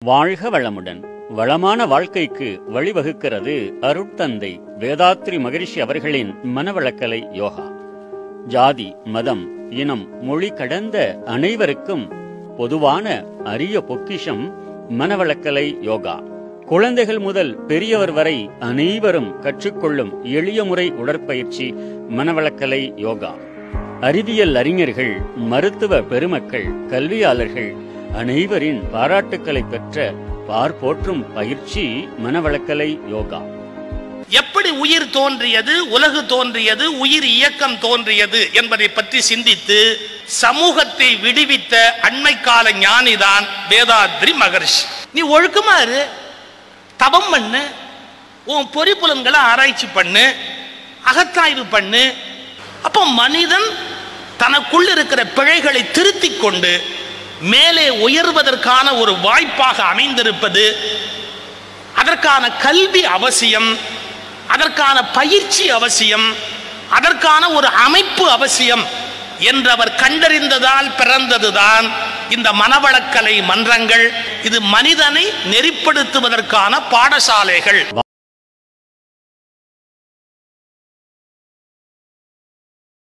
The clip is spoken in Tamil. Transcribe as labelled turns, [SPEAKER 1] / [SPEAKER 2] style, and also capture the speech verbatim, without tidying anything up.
[SPEAKER 1] வாழ்க வளமுடன். வளமான வாழ்க்கைக்கு வழிவகுக்கிறது அருட்தந்தை வேதாத்ரி மகரிஷி அவர்களின் மனவளக்கலை யோகா. ஜாதி, மதம், இனம், மொழி கடந்த அனைவருக்கும் பொதுவான அரிய பொக்கிஷம் மனவளக்கலை யோகா. குழந்தைகள் முதல் பெரியவர் வரை அனைவரும் கற்றுக்கொள்ளும் எளிய முறை உடற்பயிற்சி மனவளக்கலை யோகா. அறிவியல் அறிஞர்கள், மருத்துவ பெருமக்கள், கல்வியாளர்கள் அனைவரின் பாராட்டுக்களை பெற்ற பார்ப்போற்றும் பயிற்சி மனவளக்கலை யோகா.
[SPEAKER 2] எப்படி உயிர் தோன்றியது, உலகு தோன்றியது, உயிர் இயக்கம் தோன்றியது என்பதை பற்றி சிந்தித்து சமூகத்தை விடுவித்த அண்மைக்கால ஞானிதான் வேதாத்ரி மகரிஷி. நீ ஒழுக்கமா இரு, தவம் பண்ணு, உன் பொறிப்புலன்களை ஆராய்ச்சி பண்ணு, அகத்தாய்வு பண்ணு. அப்போ மனிதன் தனக்குள் இருக்கிற பிழைகளை திருத்திக் கொண்டு மேலே உயர்வதற்கான ஒரு வாய்ப்பாக அமைந்திருப்பது. அதற்கான கல்வி அவசியம், அதற்கான பயிற்சி அவசியம், அதற்கான ஒரு அமைப்பு அவசியம் என்றவர் கண்டறிந்ததால் பிறந்ததுதான் இந்த மனவளக்கலை மன்றங்கள். இது மனிதனை நெறிப்படுத்துவதற்கான பாடசாலைகள்.